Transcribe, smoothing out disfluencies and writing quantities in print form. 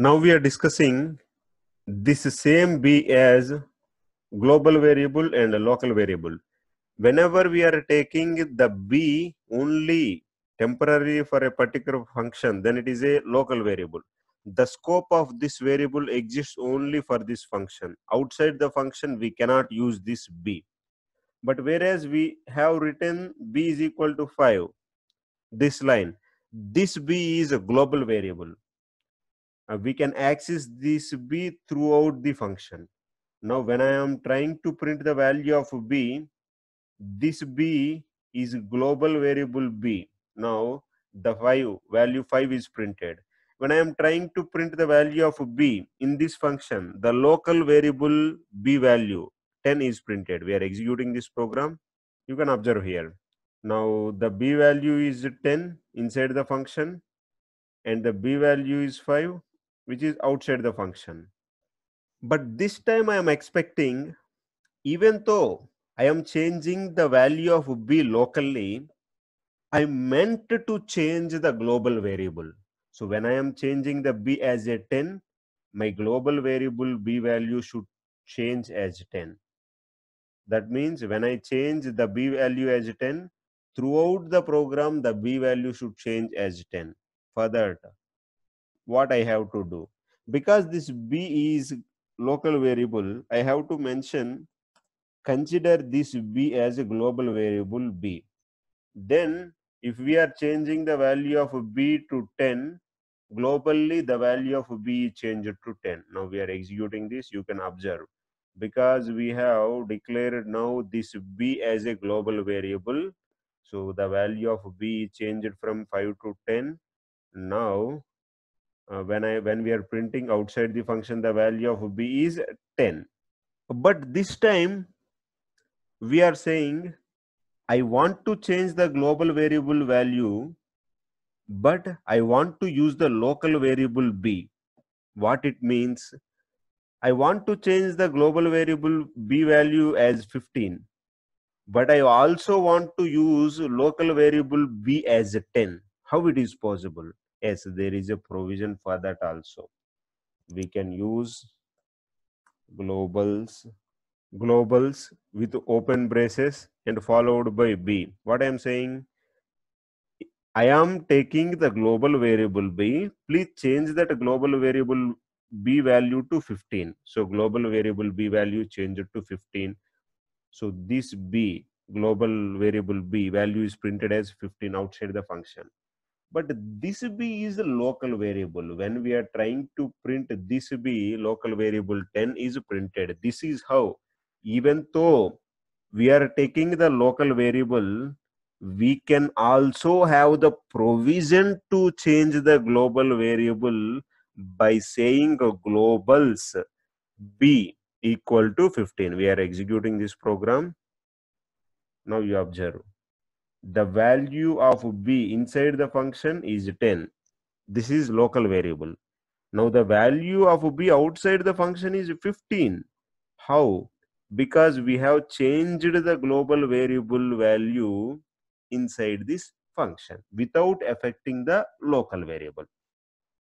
Now we are discussing this same b as global variable and a local variable. Whenever we are taking the b only temporarily for a particular function, then it is a local variable. The scope of this variable exists only for this function. Outside the function, we cannot use this b. But whereas we have written b is equal to 5, this line, this b is a global variable. We can access this b throughout the function. Now when I am trying to print the value of b, this b is global variable b. Now the value 5 is printed. When I am trying to print the value of b in this function, the local variable b value 10 is printed. We are executing this program. You can observe here. Now the b value is 10 inside the function and the b value is 5, which is outside the function. But this time I am expecting, even though I am changing the value of b locally, I meant to change the global variable. So when I am changing the b as a 10, my global variable b value should change as 10. That means when I change the b value as 10, throughout the program the b value should change as 10. For that, what I have to do? Because this b is local variable, I have to mention, consider this b as a global variable b. Then if we are changing the value of b to 10, globally the value of b is changed to 10. Now we are executing this. You can observe, because we have declared now this b as a global variable, so the value of b is changed from 5 to 10. Now when we are printing outside the function, the value of b is 10. But this time we are saying I want to change the global variable value, but I want to use the local variable b. What it means? I want to change the global variable b value as 15, but I also want to use local variable b as 10. How it is possible? Yes, there is a provision for that also. We can use globals with open braces and followed by b. What I am saying, I am taking the global variable b. Please change that global variable b value to 15. So global variable b value changed to 15. So this b, global variable b value, is printed as 15 outside the function. But this b is a local variable. When we are trying to print this b, local variable 10 is printed. This is how, even though we are taking the local variable, we can also have the provision to change the global variable by saying globals b equal to 15. We are executing this program. Now you observe, the value of b inside the function is 10. This is local variable. Now the value of b outside the function is 15. How? Because we have changed the global variable value inside this function without affecting the local variable.